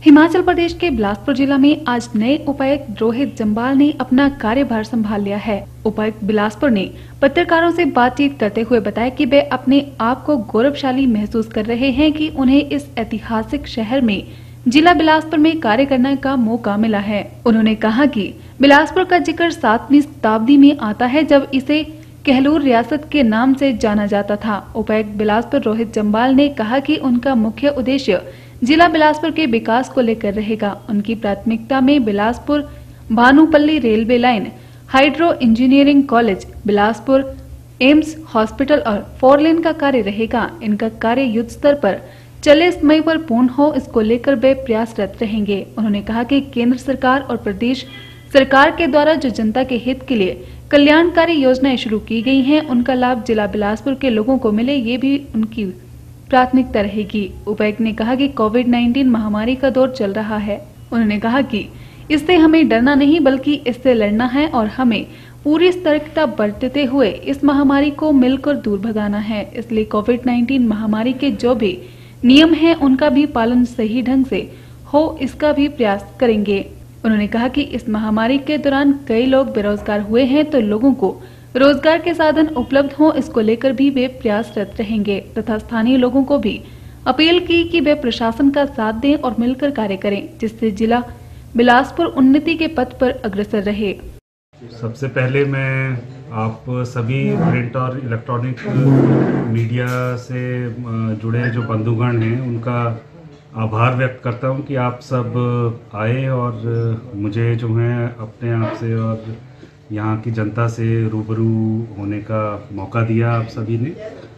हिमाचल प्रदेश के बिलासपुर जिला में आज नए उपायुक्त रोहित जम्वाल ने अपना कार्यभार संभाल लिया है। उपायुक्त बिलासपुर ने पत्रकारों से बातचीत करते हुए बताया कि वे अपने आप को गौरवशाली महसूस कर रहे हैं कि उन्हें इस ऐतिहासिक शहर में जिला बिलासपुर में कार्य करने का मौका मिला है। उन्होंने कहा कि बिलासपुर का जिक्र 7वीं शताब्दी में आता है, जब इसे कहलूर रियासत के नाम से जाना जाता था। उपायुक्त बिलासपुर रोहित जम्वाल ने कहा कि उनका मुख्य उद्देश्य जिला बिलासपुर के विकास को लेकर रहेगा। उनकी प्राथमिकता में Bilaspur Bhanupalli railway line, hydro engineering college, Bilaspur AIIMS hospital और 4 लेन का कार्य रहेगा। इनका कार्य युद्ध स्तर पर 40 मई पर पूर्ण हो, इसको लेकर वे प्रयासरत रहेंगे। उन्होंने कहा कि केंद्र सरकार और प्रदेश सरकार के द्वारा जो जनता के हित के लिए कल्याणकारी योजनाएं शुरू की गई हैं, उनका लाभ जिला बिलासपुर के लोगों को मिले, ये भी उनकी प्राथमिकता रहेगी। उपायुक्त ने कहा कि कोविड-19 महामारी का दौर चल रहा है। उन्होंने कहा कि इससे हमें डरना नहीं बल्कि इससे लड़ना है और हमें पूरी सतर्कता बरतते हुए इस महामारी को मिलकर दूर भगाना है। इसलिए कोविड-19 महामारी के जो भी नियम हैं, उनका भी पालन सही ढंग से हो, इसका भी प्रयास करेंगे। उन्होंने कहा कि इस महामारी के दौरान कई लोग बेरोजगार हुए हैं, तो लोगों को रोजगार के साधन उपलब्ध हों, इसको लेकर भी वे प्रयासरत रहेंगे तथा स्थानीय लोगों को भी अपील की कि वे प्रशासन का साथ दें और मिलकर कार्य करें, जिससे जिला बिलासपुर उन्नति के पथ पर अग्रसर रहे। सबसे पहले मैं आप सभी प्रिंट और इलेक्ट्रॉनिक मीडिया से जुड़े जो बंधुगण हैं, उनका आभार व्यक्त करता हूं कि आप सब आए और मुझे जो है अपने आप से और यहाँ की जनता से रूबरू होने का मौका दिया आप सभी ने।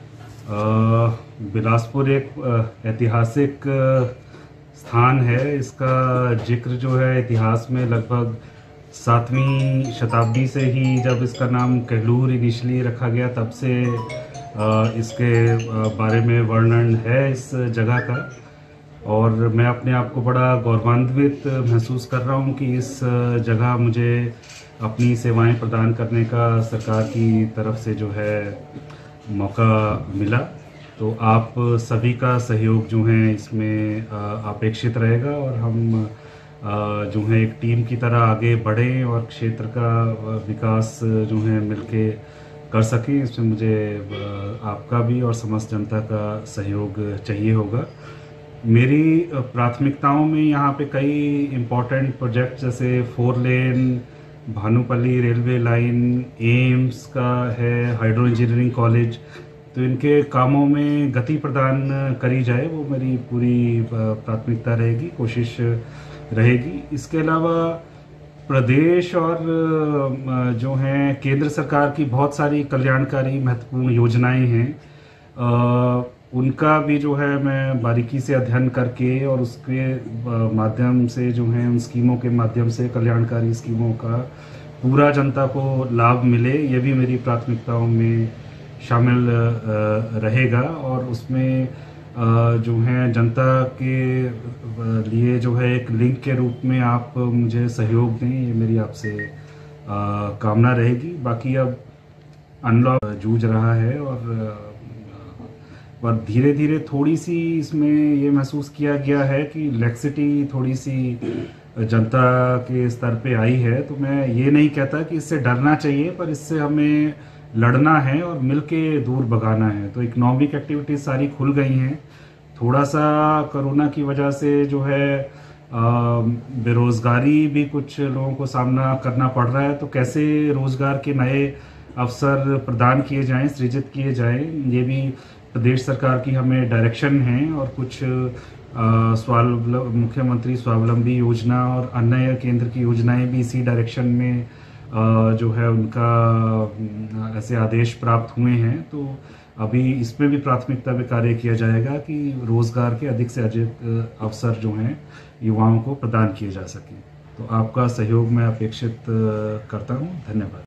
बिलासपुर एक ऐतिहासिक स्थान है। इसका जिक्र जो है इतिहास में लगभग 7वीं शताब्दी से ही, जब इसका नाम कहलूर इनिशियली रखा गया, तब से इसके बारे में वर्णन है इस जगह का। और मैं अपने आप को बड़ा गौरवान्वित महसूस कर रहा हूँ कि इस जगह मुझे अपनी सेवाएं प्रदान करने का सरकार की तरफ से जो है मौका मिला। तो आप सभी का सहयोग जो है इसमें अपेक्षित रहेगा और हम जो है एक टीम की तरह आगे बढ़ें और क्षेत्र का विकास जो है मिलके कर सकें। इसमें मुझे आपका भी और समस्त जनता का सहयोग चाहिए होगा। मेरी प्राथमिकताओं में यहाँ पे कई इम्पोर्टेंट प्रोजेक्ट जैसे 4 lane, Bhanupalli railway line, AIIMS का है, हाइड्रो इंजीनियरिंग कॉलेज, तो इनके कामों में गति प्रदान करी जाए, वो मेरी पूरी प्राथमिकता रहेगी, कोशिश रहेगी। इसके अलावा प्रदेश और जो हैं केंद्र सरकार की बहुत सारी कल्याणकारी महत्वपूर्ण योजनाएं हैं, उनका भी जो है मैं बारीकी से अध्ययन करके और उसके माध्यम से जो है उन स्कीमों के माध्यम से, कल्याणकारी स्कीमों का पूरा जनता को लाभ मिले, ये भी मेरी प्राथमिकताओं में शामिल रहेगा। और उसमें जो है जनता के लिए जो है एक लिंक के रूप में आप मुझे सहयोग दें, ये मेरी आपसे कामना रहेगी। बाकी अब अनलॉक जूझ रहा है और धीरे धीरे थोड़ी सी इसमें ये महसूस किया गया है कि लैक्सिटी थोड़ी सी जनता के स्तर पे आई है। तो मैं ये नहीं कहता कि इससे डरना चाहिए, पर इससे हमें लड़ना है और मिलके दूर भगाना है। तो इकोनॉमिक एक्टिविटीज सारी खुल गई हैं। थोड़ा सा कोरोना की वजह से जो है बेरोजगारी भी कुछ लोगों को सामना करना पड़ रहा है, तो कैसे रोजगार के नए अवसर प्रदान किए जाएं, सृजित किए जाएं, ये भी प्रदेश सरकार की हमें डायरेक्शन है। और कुछ मुख्यमंत्री स्वावलंबी योजना और अन्य केंद्र की योजनाएं भी इसी डायरेक्शन में जो है उनका ऐसे आदेश प्राप्त हुए हैं। तो अभी इसमें भी प्राथमिकता में कार्य किया जाएगा कि रोजगार के अधिक से अधिक अवसर जो हैं युवाओं को प्रदान किए जा सकें। तो आपका सहयोग मैं अपेक्षित करता हूं। धन्यवाद।